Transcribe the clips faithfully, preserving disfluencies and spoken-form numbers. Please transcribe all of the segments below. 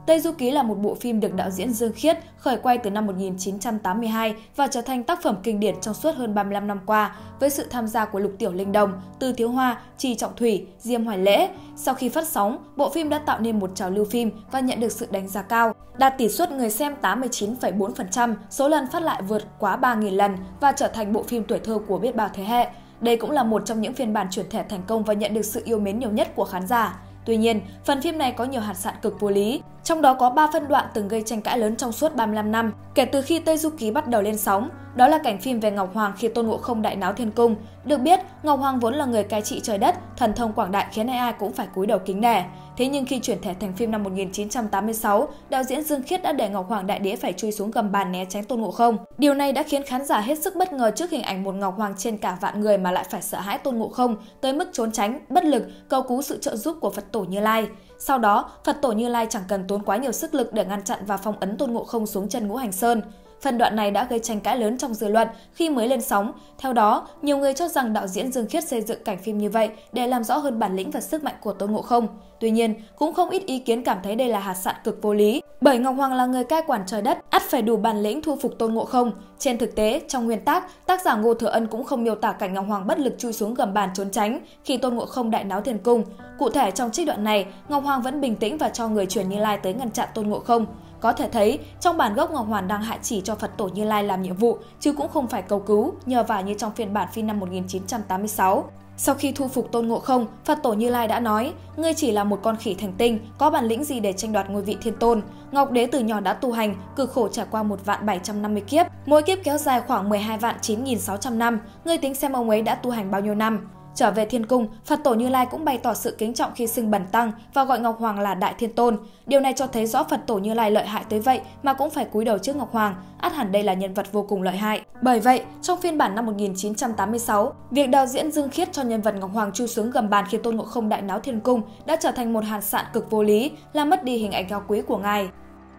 Tây Du Ký là một bộ phim được đạo diễn Dương Khiết khởi quay từ năm một nghìn chín trăm tám mươi hai và trở thành tác phẩm kinh điển trong suốt hơn ba mươi lăm năm qua, với sự tham gia của Lục Tiểu Linh Đồng, Từ Thiếu Hoa, Trì Trọng Thủy, Diêm Hoài Lễ. Sau khi phát sóng, bộ phim đã tạo nên một trào lưu phim và nhận được sự đánh giá cao, đạt tỷ suất người xem tám mươi chín phẩy bốn phần trăm, số lần phát lại vượt quá ba nghìn lần và trở thành bộ phim tuổi thơ của biết bao thế hệ. Đây cũng là một trong những phiên bản chuyển thể thành công và nhận được sự yêu mến nhiều nhất của khán giả. Tuy nhiên, phần phim này có nhiều hạt sạn cực vô lý, trong đó có ba phân đoạn từng gây tranh cãi lớn trong suốt ba mươi lăm năm kể từ khi Tây Du Ký bắt đầu lên sóng. Đó là cảnh phim về Ngọc Hoàng khi Tôn Ngộ Không đại náo thiên cung. Được biết, Ngọc Hoàng vốn là người cai trị trời đất, thần thông quảng đại khiến ai ai cũng phải cúi đầu kính nể. Thế nhưng khi chuyển thể thành phim năm một nghìn chín trăm tám mươi sáu, đạo diễn Dương Khiết đã để Ngọc Hoàng đại đế phải chui xuống gầm bàn né tránh Tôn Ngộ Không. Điều này đã khiến khán giả hết sức bất ngờ trước hình ảnh một Ngọc Hoàng trên cả vạn người mà lại phải sợ hãi Tôn Ngộ Không tới mức trốn tránh, bất lực, cầu cứu sự trợ giúp của Phật Tổ Như Lai. Sau đó, Phật Tổ Như Lai chẳng cần tốn quá nhiều sức lực để ngăn chặn và phong ấn Tôn Ngộ Không xuống chân Ngũ Hành Sơn. Phần đoạn này đã gây tranh cãi lớn trong dư luận khi mới lên sóng. Theo đó, nhiều người cho rằng đạo diễn Dương Khiết xây dựng cảnh phim như vậy để làm rõ hơn bản lĩnh và sức mạnh của Tôn Ngộ Không. Tuy nhiên, cũng không ít ý kiến cảm thấy đây là hạt sạn cực vô lý. Bởi Ngọc Hoàng là người cai quản trời đất, ắt phải đủ bản lĩnh thu phục Tôn Ngộ Không. Trên thực tế, trong nguyên tác, tác giả Ngô Thừa Ân cũng không miêu tả cảnh Ngọc Hoàng bất lực chui xuống gầm bàn trốn tránh khi Tôn Ngộ Không đại náo thiên cung. Cụ thể, trong trích đoạn này, Ngọc Hoàng vẫn bình tĩnh và cho người truyền Như Lai tới ngăn chặn Tôn Ngộ Không. Có thể thấy, trong bản gốc Ngọc Hoàng đang hạ chỉ cho Phật Tổ Như Lai làm nhiệm vụ, chứ cũng không phải cầu cứu, nhờ vả như trong phiên bản phim năm một nghìn chín trăm tám mươi sáu. Sau khi thu phục Tôn Ngộ Không, Phật Tổ Như Lai đã nói, ngươi chỉ là một con khỉ thành tinh, có bản lĩnh gì để tranh đoạt ngôi vị thiên tôn. Ngọc Đế từ nhỏ đã tu hành, cực khổ trải qua một vạn bảy trăm năm mươi kiếp, mỗi kiếp kéo dài khoảng mười hai vạn chín nghìn sáu trăm năm, ngươi tính xem ông ấy đã tu hành bao nhiêu năm. Trở về thiên cung, Phật Tổ Như Lai cũng bày tỏ sự kính trọng khi xưng Bần Tăng và gọi Ngọc Hoàng là Đại Thiên Tôn. Điều này cho thấy rõ Phật Tổ Như Lai lợi hại tới vậy mà cũng phải cúi đầu trước Ngọc Hoàng, ắt hẳn đây là nhân vật vô cùng lợi hại. Bởi vậy, trong phiên bản năm một nghìn chín trăm tám mươi sáu, việc đạo diễn Dương Khiết cho nhân vật Ngọc Hoàng chui xuống gầm bàn khi Tôn Ngộ Không đại náo thiên cung đã trở thành một hạt sạn cực vô lý, làm mất đi hình ảnh cao quý của ngài.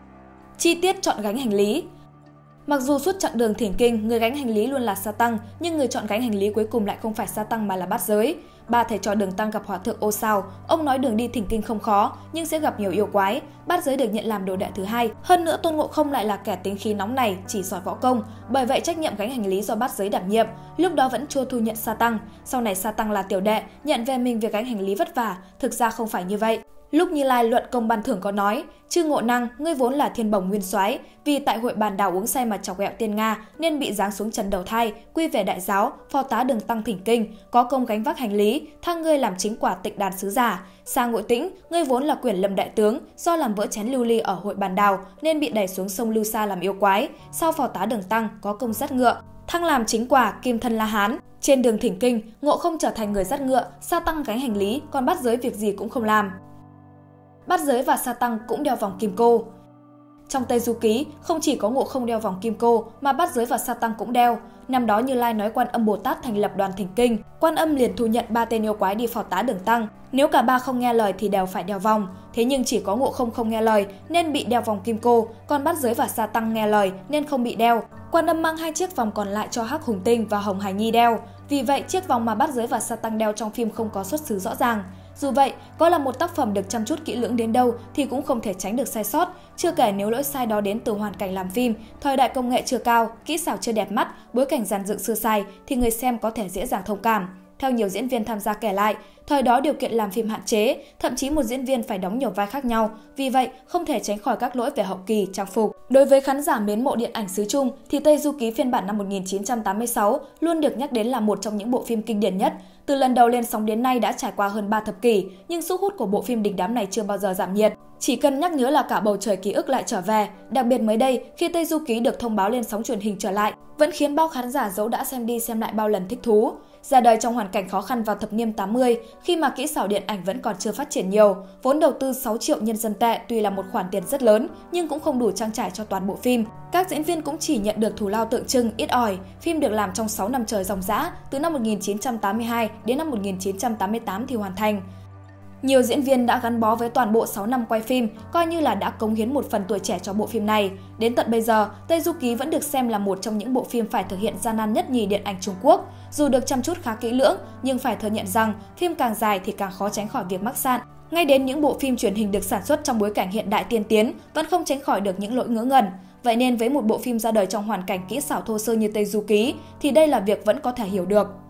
Chi tiết chọn gánh hành lý. Mặc dù suốt chặng đường thỉnh kinh, người gánh hành lý luôn là Sa Tăng, nhưng người chọn gánh hành lý cuối cùng lại không phải Sa Tăng mà là Bát Giới. Ba thầy trò Đường Tăng gặp Hòa thượng Ô Sao, ông nói đường đi thỉnh kinh không khó, nhưng sẽ gặp nhiều yêu quái. Bát Giới được nhận làm đồ đệ thứ hai. Hơn nữa Tôn Ngộ Không lại là kẻ tính khí nóng này, chỉ giỏi võ công, bởi vậy trách nhiệm gánh hành lý do Bát Giới đảm nhiệm. Lúc đó vẫn chưa thu nhận Sa Tăng, sau này Sa Tăng là tiểu đệ, nhận về mình việc gánh hành lý vất vả, thực ra không phải như vậy. Lúc Như Lai luận công ban thưởng có nói, chư Ngộ Năng, ngươi vốn là thiên bổng nguyên soái, vì tại hội bàn đảo uống say mà chọc ghẹo tiên Nga nên bị giáng xuống trần đầu thai, quy về đại giáo, phò tá Đường Tăng thỉnh kinh, có công gánh vác hành lý, thăng ngươi làm chính quả tịnh đàn sứ giả. Sang Ngộ Tĩnh, ngươi vốn là Quyển Lâm đại tướng, do làm vỡ chén lưu ly ở hội bàn đảo nên bị đẩy xuống sông Lưu Sa làm yêu quái, sau phò tá Đường Tăng có công dắt ngựa, thăng làm chính quả kim thân La Hán. Trên đường thỉnh kinh, Ngộ Không trở thành người dắt ngựa, Sa Tăng gánh hành lý, còn Bát Giới việc gì cũng không làm. Bát Giới và Sa Tăng cũng đeo vòng kim cô. Trong Tây Du Ký, không chỉ có Ngộ Không đeo vòng kim cô mà Bát Giới và Sa Tăng cũng đeo. Năm đó Như Lai nói Quan Âm Bồ Tát thành lập đoàn thỉnh kinh, Quan Âm liền thu nhận ba tên yêu quái đi phò tá Đường Tăng. Nếu cả ba không nghe lời thì đều phải đeo vòng. Thế nhưng chỉ có Ngộ Không không nghe lời nên bị đeo vòng kim cô, còn Bát Giới và Sa Tăng nghe lời nên không bị đeo. Quan Âm mang hai chiếc vòng còn lại cho Hắc Hùng Tinh và Hồng Hải Nhi đeo. Vì vậy, chiếc vòng mà Bát Giới và Sa Tăng đeo trong phim không có xuất xứ rõ ràng. Dù vậy, có là một tác phẩm được chăm chút kỹ lưỡng đến đâu thì cũng không thể tránh được sai sót, chưa kể nếu lỗi sai đó đến từ hoàn cảnh làm phim, thời đại công nghệ chưa cao, kỹ xảo chưa đẹp mắt, bối cảnh dàn dựng sơ sài thì người xem có thể dễ dàng thông cảm. Theo nhiều diễn viên tham gia kể lại, thời đó điều kiện làm phim hạn chế, thậm chí một diễn viên phải đóng nhiều vai khác nhau, vì vậy không thể tránh khỏi các lỗi về hậu kỳ, trang phục. Đối với khán giả mến mộ điện ảnh xứ Trung thì Tây Du Ký phiên bản năm một nghìn chín trăm tám mươi sáu luôn được nhắc đến là một trong những bộ phim kinh điển nhất. Từ lần đầu lên sóng đến nay đã trải qua hơn ba thập kỷ, nhưng sức hút của bộ phim đình đám này chưa bao giờ giảm nhiệt. Chỉ cần nhắc nhớ là cả bầu trời ký ức lại trở về, đặc biệt mới đây khi Tây Du Ký được thông báo lên sóng truyền hình trở lại, vẫn khiến bao khán giả dẫu đã xem đi xem lại bao lần thích thú. Ra đời trong hoàn cảnh khó khăn vào thập niên tám mươi, khi mà kỹ xảo điện ảnh vẫn còn chưa phát triển nhiều, vốn đầu tư sáu triệu nhân dân tệ tuy là một khoản tiền rất lớn nhưng cũng không đủ trang trải cho toàn bộ phim. Các diễn viên cũng chỉ nhận được thù lao tượng trưng ít ỏi. Phim được làm trong sáu năm trời ròng rã, từ năm một nghìn chín trăm tám mươi hai đến năm một nghìn chín trăm tám mươi tám thì hoàn thành. Nhiều diễn viên đã gắn bó với toàn bộ sáu năm quay phim, coi như là đã cống hiến một phần tuổi trẻ cho bộ phim này. Đến tận bây giờ, Tây Du Ký vẫn được xem là một trong những bộ phim phải thực hiện gian nan nhất nhì điện ảnh Trung Quốc. Dù được chăm chút khá kỹ lưỡng, nhưng phải thừa nhận rằng phim càng dài thì càng khó tránh khỏi việc mắc sạn. Ngay đến những bộ phim truyền hình được sản xuất trong bối cảnh hiện đại tiên tiến vẫn không tránh khỏi được những lỗi ngớ ngẩn. Vậy nên với một bộ phim ra đời trong hoàn cảnh kỹ xảo thô sơ như Tây Du Ký thì đây là việc vẫn có thể hiểu được.